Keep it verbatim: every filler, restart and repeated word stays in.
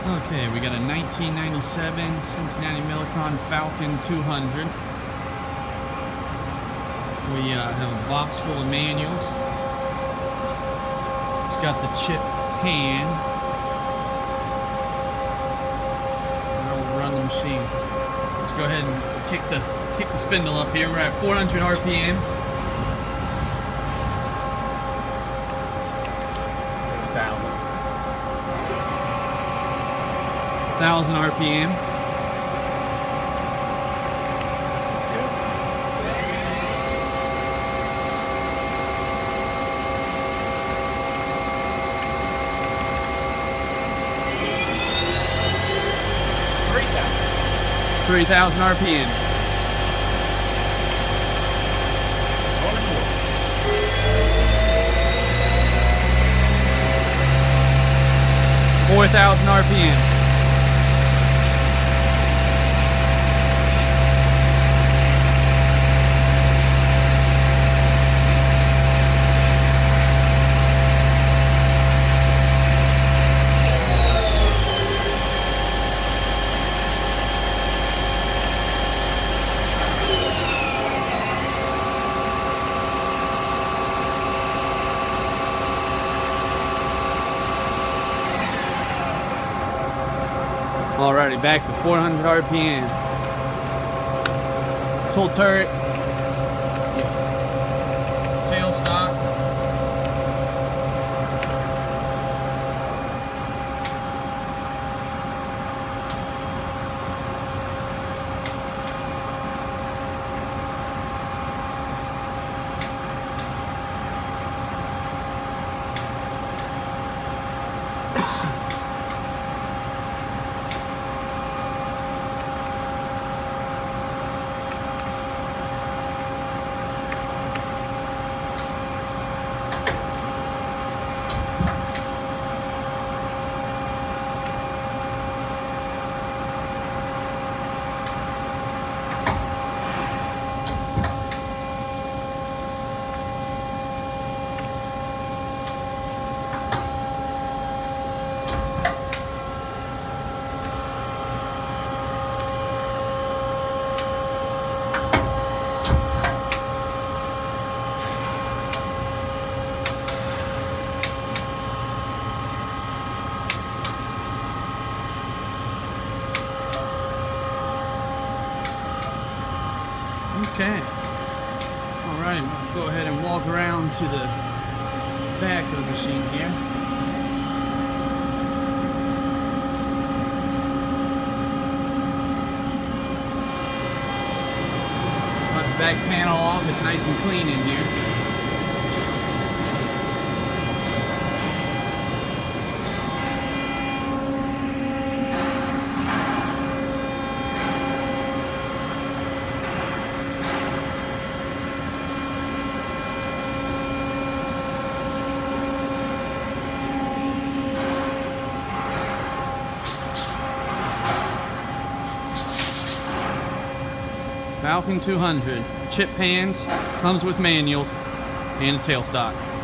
Okay, we got a nineteen ninety-seven Cincinnati Falcon two hundred. We uh, have a box full of manuals. It's got the chip pan. And it'll run the machine. Let's go ahead and kick the kick the spindle up here. We're at four hundred R P M. one thousand R P M. three thousand R P M. four thousand R P M. Alrighty, back to four hundred R P M. Full turret. Tail stock. Okay. Alright, we'll go ahead and walk around to the back of the machine here. Cut the back panel off, it's nice and clean in here. Falcon two hundred, chip pans, comes with manuals, and a tailstock.